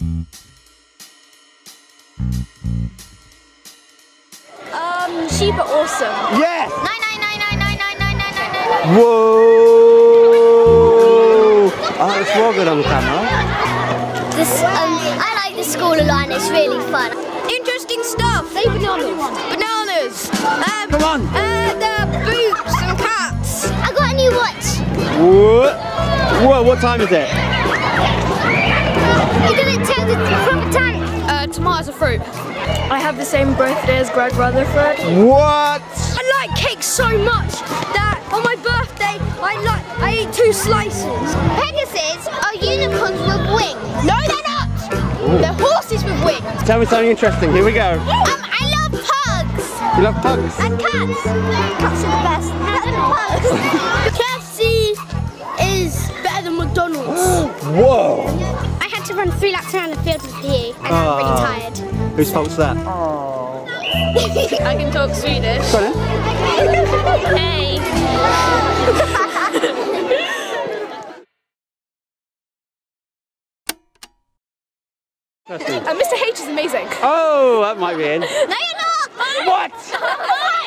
Sheep are awesome. Yes! 999999999. Whoa! Oh, that's real good on camera. I like the school a lot and it's really fun. Interesting stuff. Say bananas. Bananas. Come on. The boots and cats. I got a new watch. What? Whoa, what time is it? You didn't tell the proper time. Tomatoes are fruit. I have the same birthday as Greg Rutherford. What? I like cake so much that on my birthday I ate 2 slices. Pegasus are unicorns with wings. No, they're not. They're horses with wings. Tell me something interesting. Here we go. I love pugs. You love pugs? And cats. Cats are the best. Cats and pugs. KFC is better than McDonald's. Whoa! I had to run 3 laps around the field with PE and I'm really tired. Whose fault's that? I can talk Swedish. Go on then. Hey. Mr. H is amazing. Oh, that might be in. No, you're not. What?